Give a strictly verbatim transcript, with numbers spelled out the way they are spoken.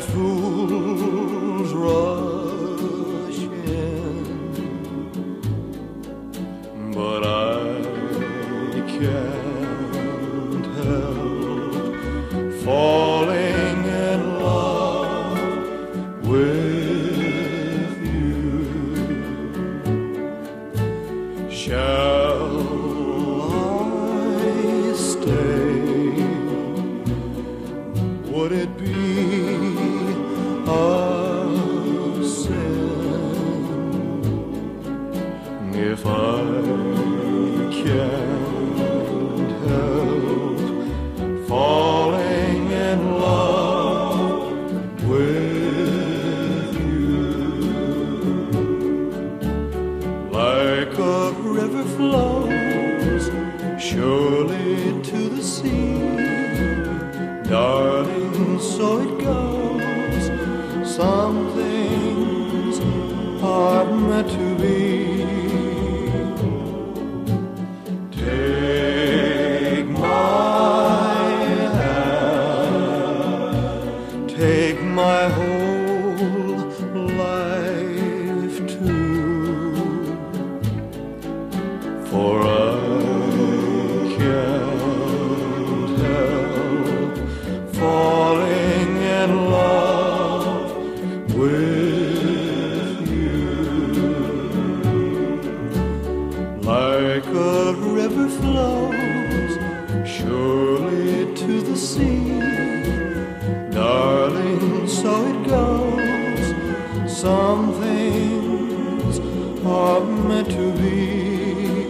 fools rush in, but I can't help falling in love with you. Shall I stay? Would it be a sin if I can't help falling in love with you? Like a river flows surely to the sea, darling, so it goes. Some things are meant to be. Take my hand, take my whole life too, for I can't help falling in love with you. Like a river flows surely to the sea, darling, so it goes. Some things are meant to be.